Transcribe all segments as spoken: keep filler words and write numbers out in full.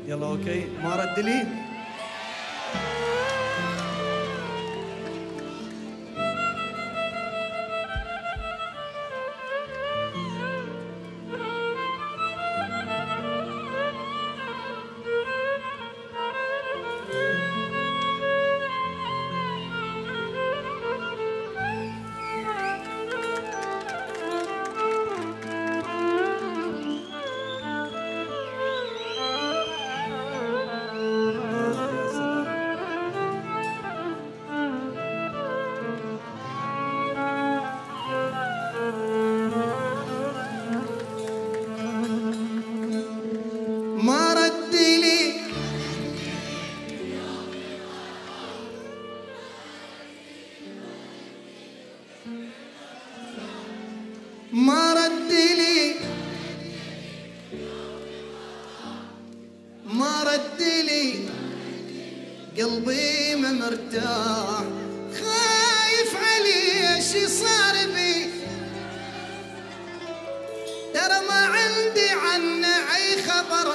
يلا اوكي، ما رد لي. ما رد لي ما رد لي ما رد لي قلبي ما مرتاح، خايف عليه ايش صار بي، ترى ما عندي عنه اي خبر،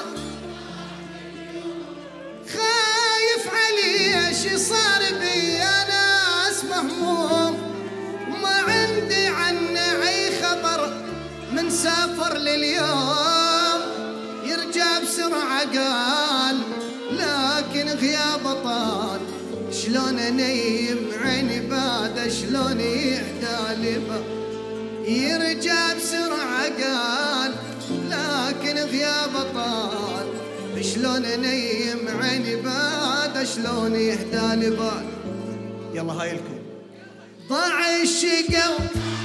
خايف عليه ايش صار بي، انا ناس مهموم ما عندي عنه اي خبر، من سافر لليوم يرجع بسرعه قال، لكن غيابه طال، شلون انيم عيني بعد، شلون يهدى لبا، يرجع بسرعه قال، لكن غيابه طال، شلون انيم عيني بعد، شلون يهدى لبال. يلا هاي لكم. ضاع الشقا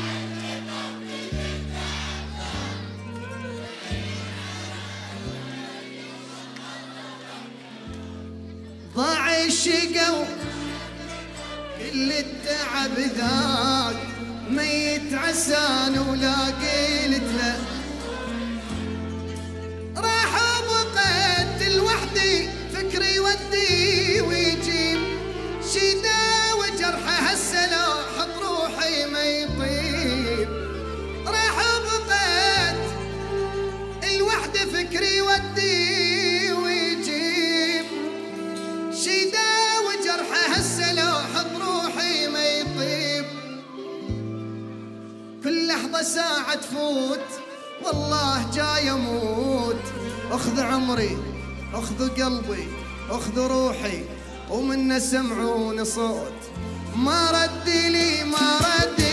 ضاع الشقا كل التعب ذاك، ميت عسان ولا قيلت له، راح وبقيت لوحدي، فكري يودي ويجيب، شدا وجرحه هسه لو حط روحي ما يطيب، راح وبقيت لوحدي، فكري يودي ويجيب، شدا وجرحه هسه لو حط روحي ما يطيب، كل لحظة ساعة تفوت والله جاي اموت، اخذ عمري اخذ قلبي اخذ روحي، ومنه سمعون صوت، ما رد لي ما رد